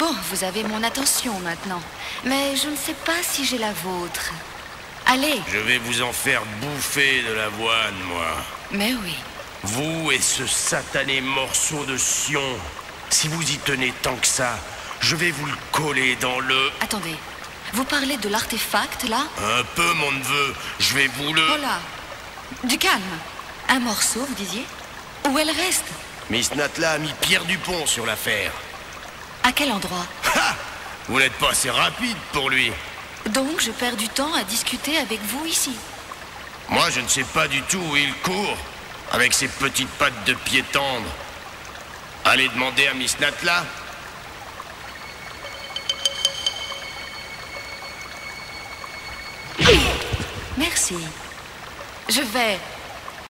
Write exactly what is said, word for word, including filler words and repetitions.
Bon, vous avez mon attention maintenant. Mais je ne sais pas si j'ai la vôtre. Allez. Je vais vous en faire bouffer de l'avoine, moi. Mais oui. Vous et ce satané morceau de sion. Si vous y tenez tant que ça, je vais vous le coller dans le... Attendez. Vous parlez de l'artefact, là? Un peu, mon neveu. Je vais vous le... Oh là. Du calme. Un morceau, vous disiez? Où elle reste? Miss Natla a mis Pierre Dupont sur l'affaire. À quel endroit? Ha! Vous n'êtes pas assez rapide pour lui. Donc je perds du temps à discuter avec vous ici. Moi, je ne sais pas du tout où il court, avec ses petites pattes de pied tendre. Allez demander à Miss Natla. Merci. Je vais